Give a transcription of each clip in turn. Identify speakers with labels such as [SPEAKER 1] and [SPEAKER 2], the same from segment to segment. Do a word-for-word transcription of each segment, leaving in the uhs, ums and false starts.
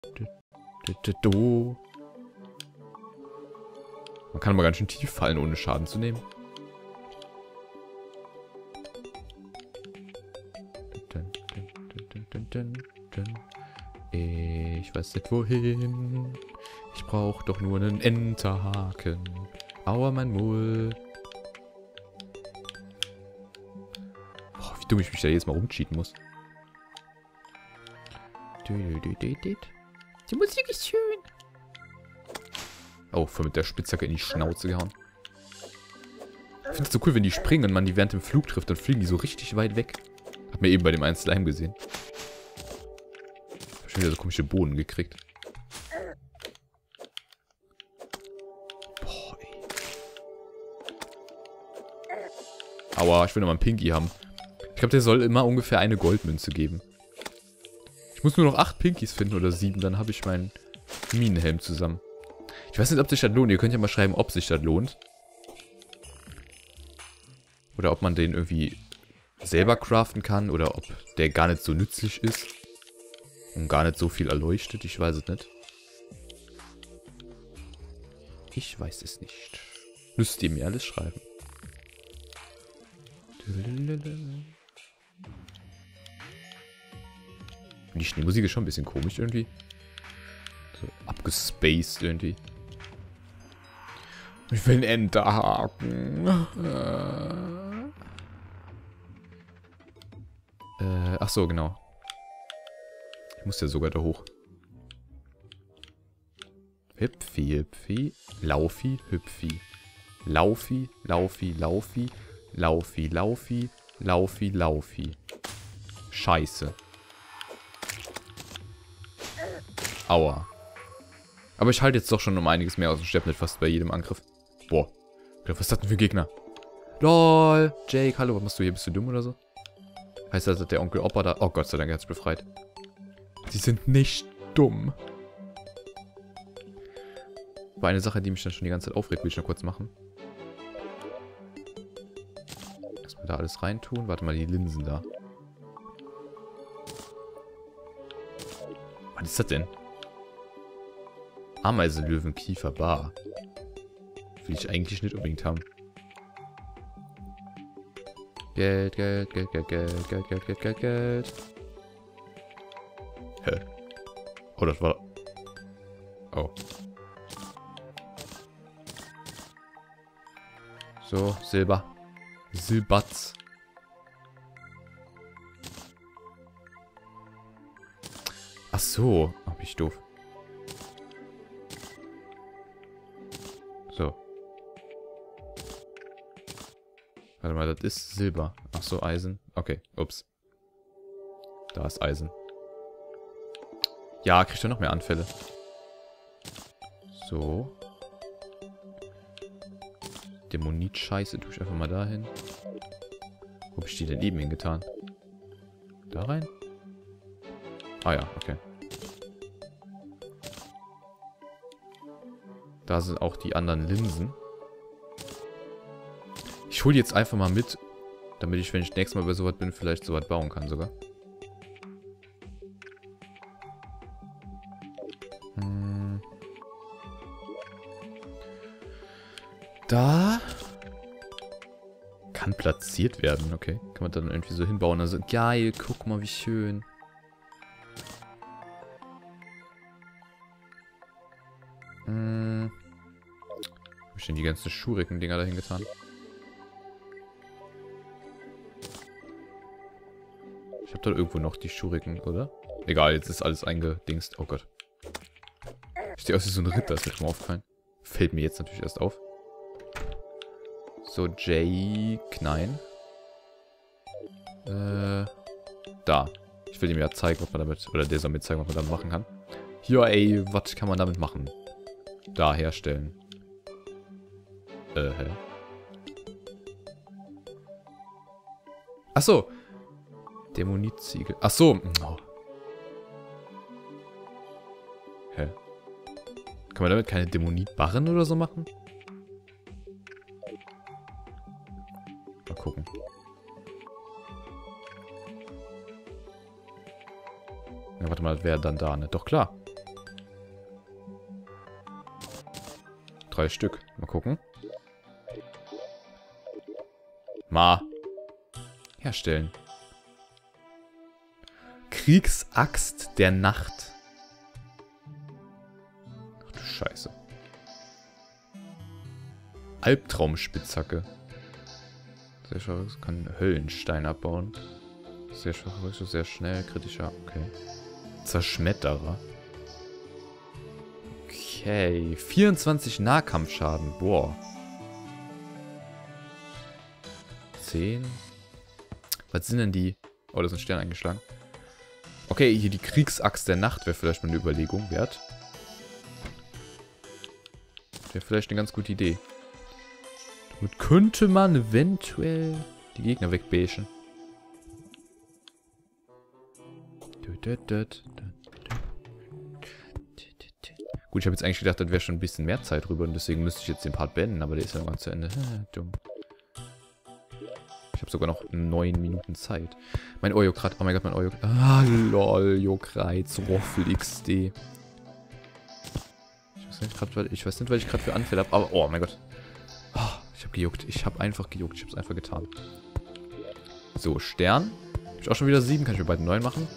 [SPEAKER 1] Do. Man kann aber ganz schön tief fallen, ohne Schaden zu nehmen. Ich weiß nicht wohin. Ich brauche doch nur einen Enterhaken. Aua, mein Mull. Oh, wie dumm ich mich da jetzt mal rumcheaten muss. Die Musik ist schön. Oh, voll mit der Spitzhacke in die Schnauze gehauen. Ich finde es so cool, wenn die springen und man die während dem Flug trifft, dann fliegen die so richtig weit weg. Hat mir eben bei dem einen Slime gesehen. Ich hab schon wieder so komische Bohnen gekriegt. Boah, ey. Aua, ich will nochmal einen Pinky haben. Ich glaube, der soll immer ungefähr eine Goldmünze geben. Ich muss nur noch acht Pinkies finden oder sieben, dann habe ich meinen Minenhelm zusammen. Ich weiß nicht, ob sich das lohnt. Ihr könnt ja mal schreiben, ob sich das lohnt. Oder ob man den irgendwie selber craften kann. Oder ob der gar nicht so nützlich ist. Und gar nicht so viel erleuchtet. Ich weiß es nicht. Ich weiß es nicht. Müsst ihr mir alles schreiben. Die Schneemusik ist schon ein bisschen komisch irgendwie. So abgespaced irgendwie. Ich will einen Enterhaken. Äh, ach so, genau. Ich muss ja sogar da hoch. Hüpfi, hüpfi. Laufi, hüpfi. Laufi, laufi, laufi. Laufi, laufi. Laufi, laufi. Scheiße. Aua. Aber ich halte jetzt doch schon um einiges mehr aus dem Steppnet fast bei jedem Angriff. Boah. Was ist das denn für ein Gegner? LOL. Jake, hallo, was machst du hier? Bist du dumm oder so? Heißt das, dass der Onkel Opa da... Oh Gott sei Dank, er hat sich befreit. Sie sind nicht dumm. Aber eine Sache, die mich dann schon die ganze Zeit aufregt, will ich noch kurz machen. Erstmal da alles reintun. Warte mal, die Linsen da. Was ist das denn? Ameisenlöwen, Kiefer, Bar. Will ich eigentlich nicht unbedingt haben. Geld, Geld, Geld, Geld, Geld, Geld, Geld, Geld, Geld, Geld. Hä? Oh, das war... Oh. So, Silber. Silbatz. Ach so. Ach, bin ich doof. So. Warte mal, das ist Silber. Ach so, Eisen. Okay, ups. Da ist Eisen. Ja, kriegt er noch mehr Anfälle. So. Dämonit-Scheiße tue ich einfach mal dahin. Wo hab ich die denn eben hingetan? Da rein? Ah ja, okay. Da sind auch die anderen Linsen. Ich hole die jetzt einfach mal mit, damit ich, wenn ich nächstes Mal bei sowas bin, vielleicht sowas bauen kann sogar. Hm. Da kann platziert werden, okay. Kann man dann irgendwie so hinbauen. Also geil, guck mal, wie schön. Hm. Hab ich denn die ganzen Schuriken-Dinger dahin getan? Ich hab da irgendwo noch die Schuriken, oder? Egal, jetzt ist alles eingedingst. Oh Gott. Ich stehe aus wie so ein Ritter, ist mir schon mal aufgefallen. Fällt mir jetzt natürlich erst auf. So, Jake. Nein. Äh. Da. Ich will ihm ja zeigen, was man damit. Oder der soll mir zeigen, was man damit machen kann. Hier, ey, was kann man damit machen? Da herstellen. Äh, hä? Achso. Dämonit-Ziegel. Achso. Oh. Hä? Kann man damit keine Dämonit-Barren oder so machen? Mal gucken. Ja, warte mal, das wäre dann da, ne? Doch, klar. Drei Stück. Mal gucken. Ma. Herstellen. Kriegsaxt der Nacht. Ach du Scheiße. Albtraumspitzhacke. Sehr schwach, kann Höllenstein abbauen. Sehr schwach, sehr schnell, kritischer. Okay. Zerschmetterer. Okay. vierundzwanzig Nahkampfschaden. Boah. zehn. Was sind denn die? Oh, da ist ein Stern eingeschlagen. Okay, hier die Kriegsaxt der Nacht wäre vielleicht mal eine Überlegung wert. Wäre vielleicht eine ganz gute Idee. Damit könnte man eventuell die Gegner wegbäschen. Gut, ich habe jetzt eigentlich gedacht, das wäre schon ein bisschen mehr Zeit drüber und deswegen müsste ich jetzt den Part beenden, aber der ist ja noch zu Ende. Dumm. Ich habe sogar noch neun Minuten Zeit. Mein Ojo-Krat, oh mein Gott, mein Ojo. Ah, lol, Juckreiz, Roffel X D. Ich weiß nicht, grad, weil, ich weiß nicht, weil ich gerade für Anfälle habe, aber oh mein Gott. Oh, ich habe gejuckt, ich habe einfach gejuckt, ich habe es einfach getan. So, Stern. Habe ich auch schon wieder sieben, kann ich mir beide neun machen.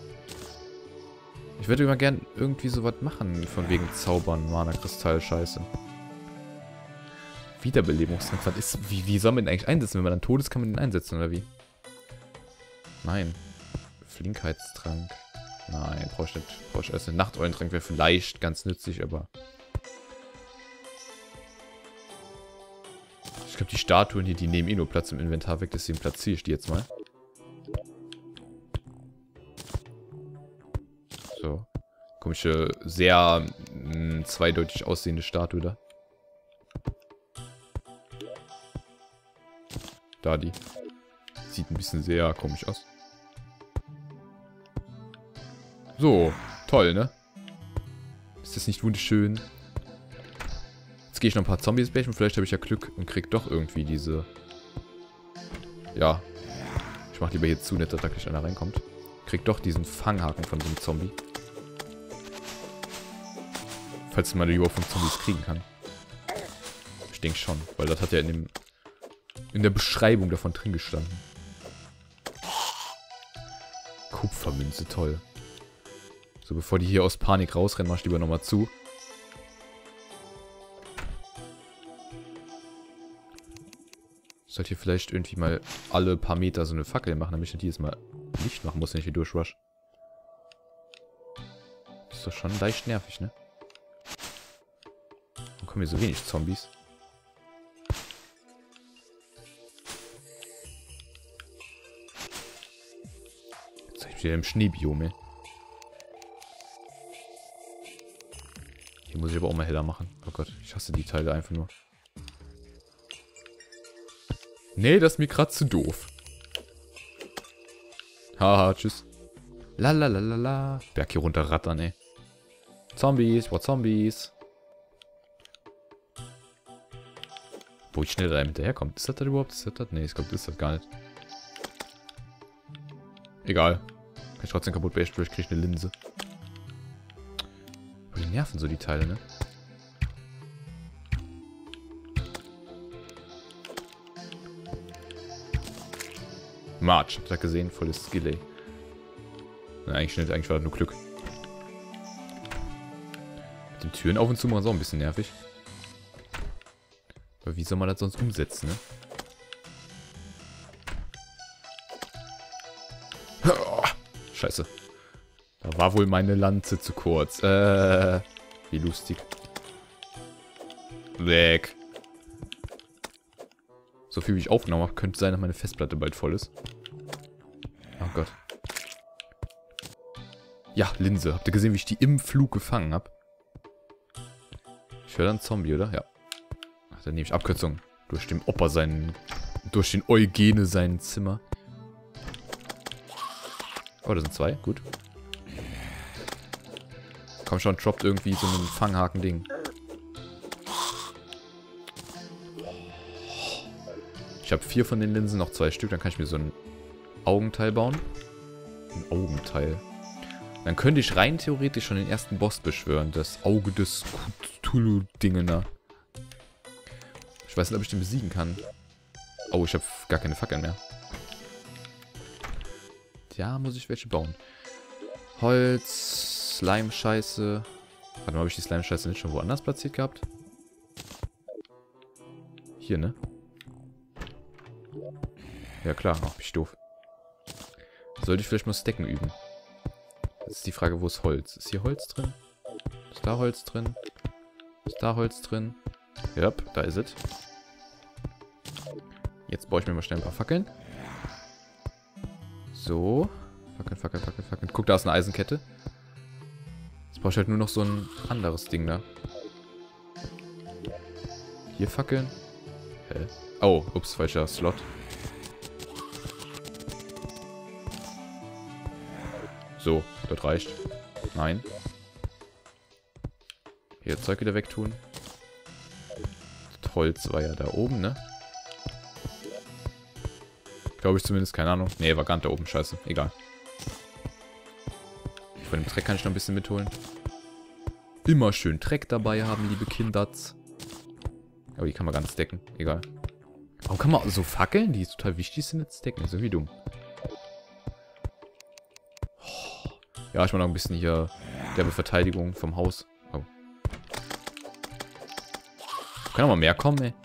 [SPEAKER 1] Ich würde immer gern irgendwie sowas machen, von wegen Zaubern, Mana-Kristall, scheiße. Wiederbelebungstrank, was ist, wie, wie soll man den eigentlich einsetzen? Wenn man dann tot ist, kann man den einsetzen, oder wie? Nein. Flinkheitstrank. Nein, brauche ich nicht. Brauche ich alles nicht. Nachteulentrank wäre vielleicht ganz nützlich, aber... Ich glaube, die Statuen hier, die nehmen eh nur Platz im Inventar weg, deswegen platziere ich die jetzt mal. So. Komische, sehr mh, zweideutig aussehende Statue da. Da die. Sieht ein bisschen sehr komisch aus. So, toll, ne? Ist das nicht wunderschön? Jetzt gehe ich noch ein paar Zombies brechen. Vielleicht habe ich ja Glück und krieg doch irgendwie diese... Ja. Ich mache lieber hier zu, nicht, dass da gleich einer reinkommt. Krieg doch diesen Fanghaken von so einem Zombie. Falls man überhaupt von Zombies kriegen kann. Ich denke schon, weil das hat ja in dem... in der Beschreibung davon drin gestanden. Kupfermünze, toll. So, bevor die hier aus Panik rausrennen, mach ich lieber nochmal zu. Ich sollte hier vielleicht irgendwie mal alle paar Meter so eine Fackel machen, damit ich nicht jedes Mal Licht machen muss, wenn ich hier durchrush. Das ist doch schon leicht nervig, ne? Warum kommen hier so wenig Zombies? Jetzt bin ich wieder im Schneebiom, ey. Hier muss ich aber auch mal heller machen. Oh Gott, ich hasse die Teile einfach nur. Nee, das ist mir gerade zu doof. Haha, tschüss. Lalalala. Berg hier runter rattern, ey. Zombies, what Zombies? Wo ich schneller da hinterherkommt. Ist das das überhaupt? Ist das das? Nee, ich glaube, das ist das gar nicht. Egal. Kann ich trotzdem kaputt bashen, vielleicht kriege ich eine Linse. Aber die nerven so die Teile, ne? March, habt ihr das gesehen? Volles Skill, ey. Na, eigentlich nicht, eigentlich war das nur Glück. Mit den Türen auf und zu machen ist auch ein bisschen nervig. Aber wie soll man das sonst umsetzen, ne? Oh, scheiße. Da war wohl meine Lanze zu kurz. Äh, wie lustig. Weg. So viel wie ich aufgenommen habe, könnte sein, dass meine Festplatte bald voll ist. Oh Gott. Ja, Linse. Habt ihr gesehen, wie ich die im Flug gefangen habe? Ich höre dann Zombie, oder? Ja. Ach, dann nehme ich Abkürzung. Durch den Opa seinen... Durch den Eugene sein Zimmer. Oh, da sind zwei. Gut. Komm schon, droppt irgendwie so einen Fanghaken-Ding. Ich habe vier von den Linsen, noch zwei Stück. Dann kann ich mir so ein Augenteil bauen. Ein Augenteil. Dann könnte ich rein theoretisch schon den ersten Boss beschwören. Das Auge des Cthulhu-Dingener. Ich weiß nicht, ob ich den besiegen kann. Oh, ich habe gar keine Fackeln mehr. Ja, muss ich welche bauen. Holz, Slime-Scheiße. Warte mal, habe ich die Slime-Scheiße nicht schon woanders platziert gehabt? Hier, ne? Ja klar, ach, bin ich doof. Sollte ich vielleicht mal Stacken üben? Jetzt ist die Frage, wo ist Holz? Ist hier Holz drin? Ist da Holz drin? Ist da Holz drin? Ja, da ist es. Jetzt baue ich mir mal schnell ein paar Fackeln. So. Fackeln, Fackeln, Fackeln, Fackeln. Guck, da ist eine Eisenkette. Jetzt brauche ich halt nur noch so ein anderes Ding da. Hier Fackeln. Hä? Oh, ups, falscher Slot. So, das reicht. Nein. Hier Zeug wieder wegtun. Das Holz war ja da oben, ne? Glaube ich zumindest, keine Ahnung. Ne, war gar nicht da oben, scheiße. Egal. Von dem Dreck kann ich noch ein bisschen mitholen. Immer schön Dreck dabei haben, liebe Kinderts. Aber die kann man gar nicht stacken. Egal. Warum kann man so Fackeln, die total wichtig sind, jetzt stacken? Das ist irgendwie dumm. Ja, ich mache noch ein bisschen hier derbe Verteidigung vom Haus. Oh. Kann auch mal mehr kommen, ey.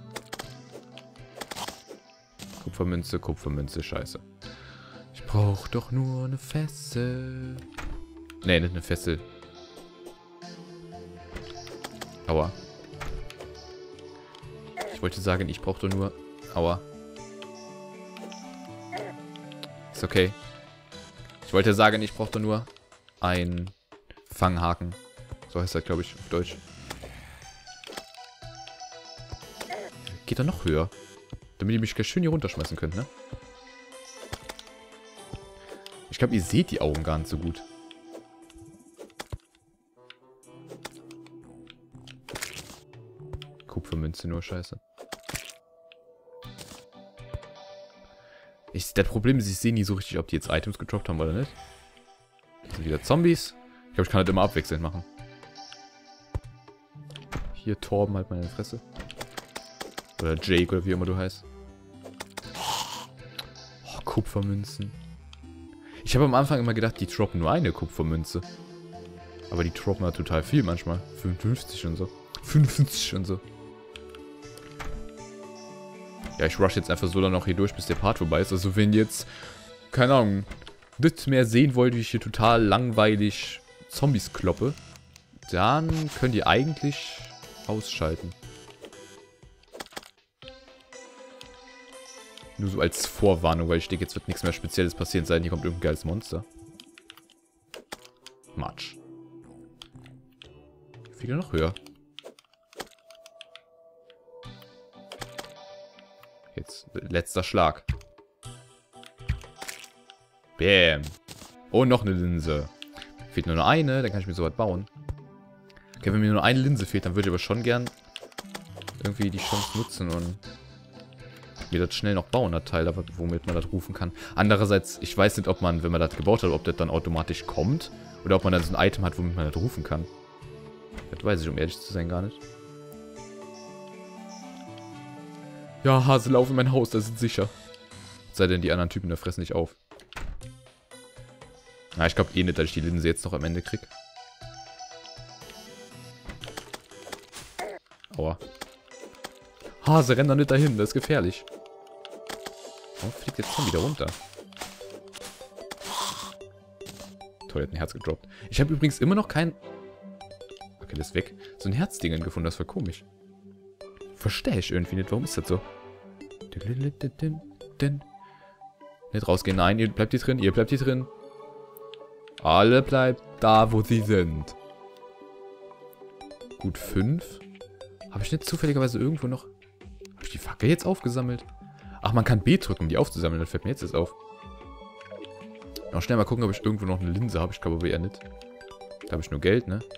[SPEAKER 1] Kupfermünze, Kupfermünze, scheiße. Ich brauche doch nur eine Fessel. Nee, nicht eine Fessel. Aua. Ich wollte sagen, ich brauche doch nur... Aua. Ist okay. Ich wollte sagen, ich brauche doch nur einen Fanghaken. So heißt das, glaube ich, auf Deutsch. Geht er noch höher? Damit ihr mich gleich schön hier runterschmeißen könnt, ne? Ich glaube, ihr seht die Augen gar nicht so gut. Kupfermünze nur, scheiße. Ich, das Problem ist, ich sehe nie so richtig, ob die jetzt Items gedroppt haben oder nicht. Das sind wieder Zombies. Ich glaube, ich kann das immer abwechselnd machen. Hier Torben halt meine Fresse. Oder Jake oder wie immer du heißt. Oh, Kupfermünzen. Ich habe am Anfang immer gedacht, die droppen nur eine Kupfermünze. Aber die droppen ja total viel manchmal. fünfundfünfzig und so. fünfundfünfzig und so. Ja, ich rush jetzt einfach so lange noch hier durch, bis der Part vorbei ist. Also wenn jetzt, keine Ahnung, nicht mehr sehen wollt, wie ich hier total langweilig Zombies kloppe, dann könnt ihr eigentlich ausschalten. Nur so als Vorwarnung, weil ich denke, jetzt wird nichts mehr Spezielles passieren, sei denn hier kommt irgendein geiles Monster. Matsch. Wieder noch höher. Jetzt, letzter Schlag. Bäm. Und noch eine Linse. Fehlt nur noch eine, dann kann ich mir sowas bauen. Okay, wenn mir nur eine Linse fehlt, dann würde ich aber schon gern irgendwie die Chance nutzen und mir das schnell noch bauen, das Teil, womit man das rufen kann. Andererseits, ich weiß nicht, ob man, wenn man das gebaut hat, ob das dann automatisch kommt oder ob man dann so ein Item hat, womit man das rufen kann. Das weiß ich, um ehrlich zu sein, gar nicht. Ja, Hase, lauf in mein Haus, das ist sicher. Sei denn, die anderen Typen, da fressen nicht auf. Na, ich glaube eh nicht, dass ich die Linse jetzt noch am Ende krieg. Aua. Hase, renn da nicht dahin, das ist gefährlich. Warum fliegt jetzt schon wieder runter? Toll, hat ein Herz gedroppt. Ich habe übrigens immer noch kein... Okay, das ist weg. So ein Herzdingen gefunden, das war komisch. Verstehe ich irgendwie nicht, warum ist das so? Nicht rausgehen, nein, ihr bleibt hier drin, ihr bleibt hier drin. Alle bleibt da, wo sie sind. Gut, fünf. Habe ich nicht zufälligerweise irgendwo noch... Habe ich die Fackel jetzt aufgesammelt? Ach, man kann B drücken, um die aufzusammeln, das fällt mir jetzt erst auf. Noch schnell mal gucken, ob ich irgendwo noch eine Linse habe, ich glaube aber eher nicht. Da habe ich nur Geld, ne?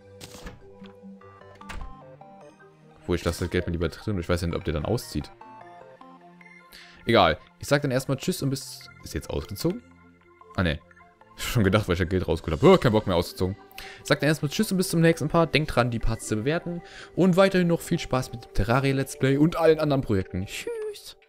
[SPEAKER 1] Obwohl, ich lasse das Geld mir lieber drin und ich weiß ja nicht, ob der dann auszieht. Egal. Ich sag dann erstmal Tschüss und bis... Ist jetzt ausgezogen? Ah, ne. Ich hab schon gedacht, weil ich das Geld rausgeholt habe. Oh, kein Bock mehr ausgezogen. Ich Sagt erstmal Tschüss und bis zum nächsten Part. Denkt dran, die Parts zu bewerten. Und weiterhin noch viel Spaß mit dem Terraria Let's Play und allen anderen Projekten. Tschüss.